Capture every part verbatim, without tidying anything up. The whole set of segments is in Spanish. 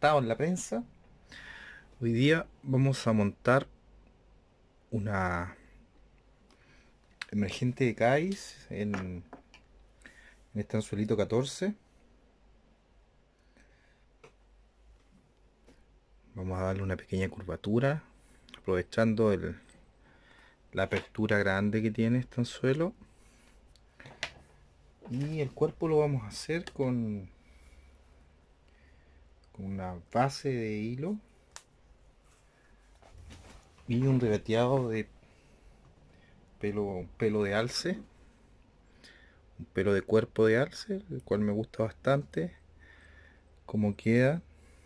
adelantado en la prensa. Hoy día vamos a montar una emergente de Cais en, en este anzuelito catorce. Vamos a darle una pequeña curvatura, aprovechando el, la apertura grande que tiene este anzuelo. Y el cuerpo lo vamos a hacer con, con una base de hilo y un regateado de pelo, pelo de alce, un pelo de cuerpo de alce, el cual me gusta bastante como queda.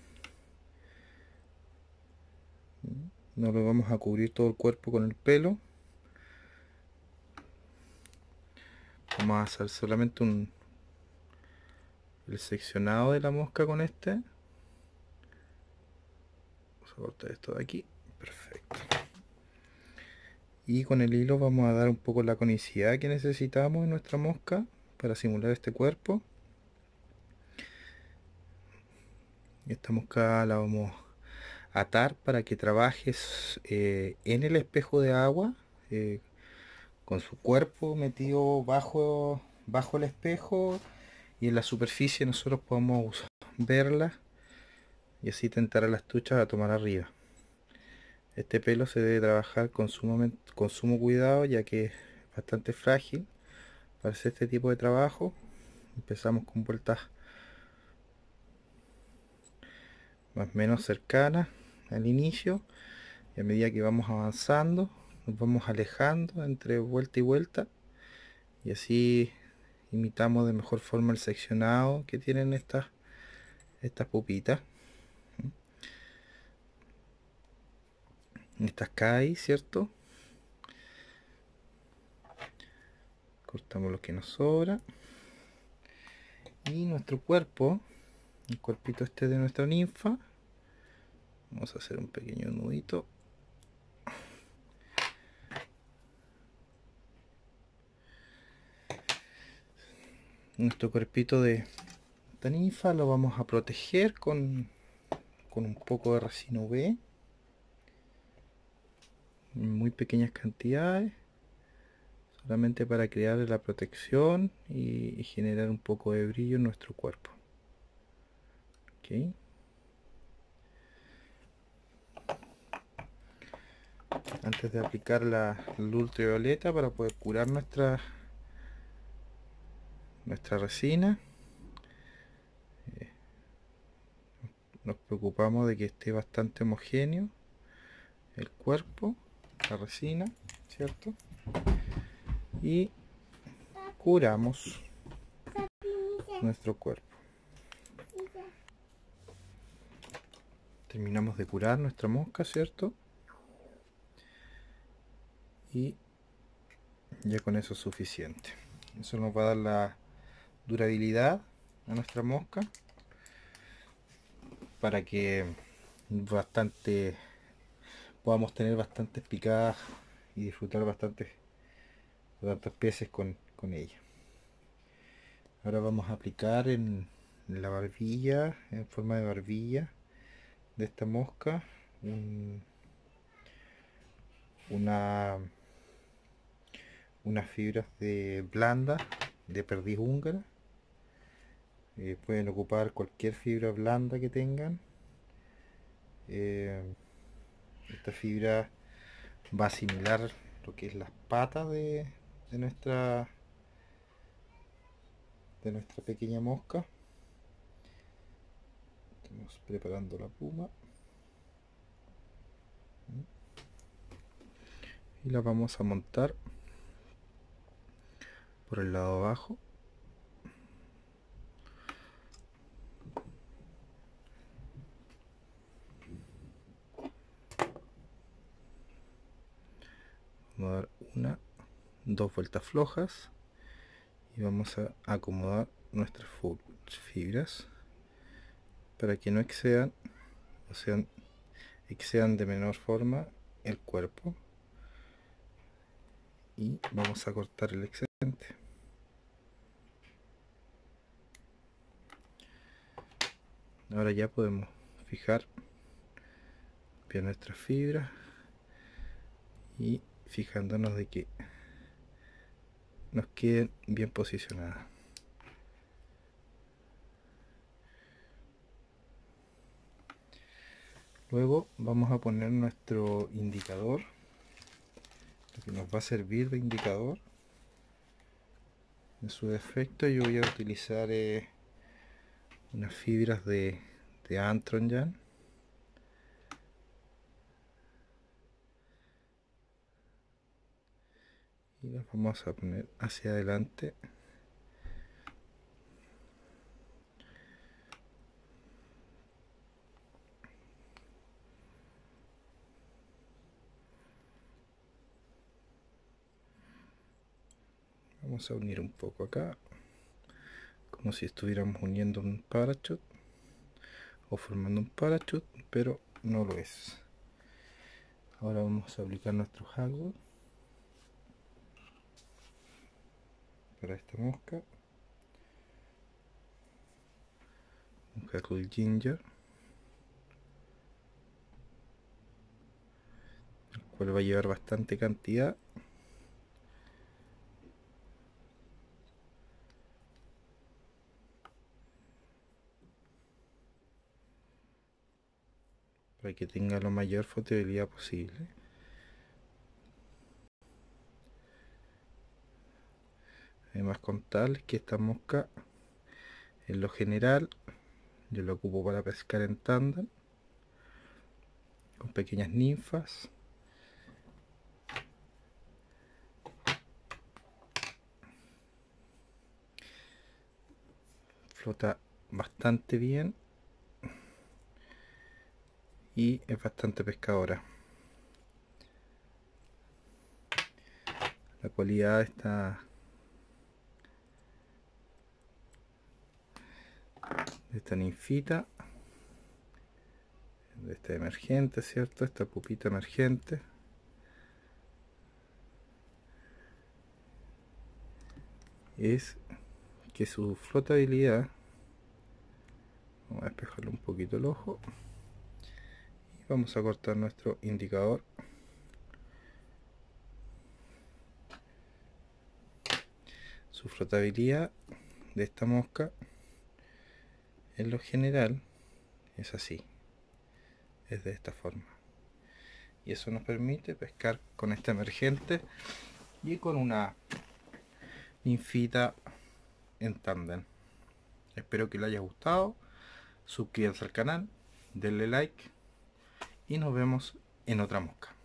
No lo vamos a cubrir todo el cuerpo con el pelo, vamos a hacer solamente un el seccionado de la mosca con este. Vamos a cortar esto de aquí, perfecto. Y con el hilo vamos a dar un poco la conicidad que necesitamos en nuestra mosca para simular este cuerpo. Esta mosca la vamos a atar para que trabajes eh, en el espejo de agua, eh, con su cuerpo metido bajo, bajo el espejo, y en la superficie nosotros podemos verla y así tentar a las truchas a tomar arriba. Este pelo se debe trabajar con, sumamente, con sumo cuidado, ya que es bastante frágil para hacer este tipo de trabajo. Empezamos con vueltas más o menos cercanas al inicio, y a medida que vamos avanzando nos vamos alejando entre vuelta y vuelta, y así imitamos de mejor forma el seccionado que tienen estas estas pupitas, estas Cais, ¿cierto? Cortamos lo que nos sobra y nuestro cuerpo, el cuerpito este de nuestra ninfa, vamos a hacer un pequeño nudito. Nuestro cuerpito de esta ninfa lo vamos a proteger con, con un poco de resina U V en muy pequeñas cantidades, solamente para crear la protección y, y generar un poco de brillo en nuestro cuerpo. ¿Okay? Antes de aplicar la luz ultravioleta para poder curar nuestra nuestra resina, eh, nos preocupamos de que esté bastante homogéneo el cuerpo, la resina, ¿cierto? Y curamos nuestro cuerpo. Terminamos de curar nuestra mosca, ¿cierto? Y ya con eso es suficiente. Eso nos va a dar la durabilidad a nuestra mosca para que bastante podamos tener bastantes picadas y disfrutar bastantes tantos peces con, con ella. Ahora vamos a aplicar en la barbilla, en forma de barbilla de esta mosca, un, una unas fibras de blanda de perdiz húngara. Eh, pueden ocupar cualquier fibra blanda que tengan. Eh, esta fibra va a asimilar lo que es las patas de, de nuestra de nuestra pequeña mosca. Estamos preparando la pluma y la vamos a montar por el lado abajo. Vamos a dar una, dos vueltas flojas y vamos a acomodar nuestras fibras para que no excedan, o sean, excedan de menor forma el cuerpo, y vamos a cortar el excedente. Ahora ya podemos fijar bien nuestras fibras y fijándonos de que nos queden bien posicionadas. Luego vamos a poner nuestro indicador, lo que nos va a servir de indicador. En su defecto yo voy a utilizar eh, unas fibras de, de Antron Yarn. Y las vamos a poner hacia adelante. Vamos a unir un poco acá, como si estuviéramos uniendo un parachute o formando un parachute, pero no lo es. Ahora vamos a aplicar nuestro hardware para esta mosca, un hardware ginger, el cual va a llevar bastante cantidad. Para que tenga la mayor flotabilidad posible. Además, contarles que esta mosca, en lo general, yo la ocupo para pescar en tándem con pequeñas ninfas. Flota bastante bien y es bastante pescadora. La cualidad de esta de esta ninfita, de esta emergente, ¿cierto? Esta pupita emergente, es que su flotabilidad, vamos a despejarle un poquito el ojo y vamos a cortar nuestro indicador. Su flotabilidad de esta mosca en lo general es así, es de esta forma, y eso nos permite pescar con esta emergente y con una ninfita en tándem. Espero que les haya gustado, suscríbanse al canal, denle like y nos vemos en otra mosca.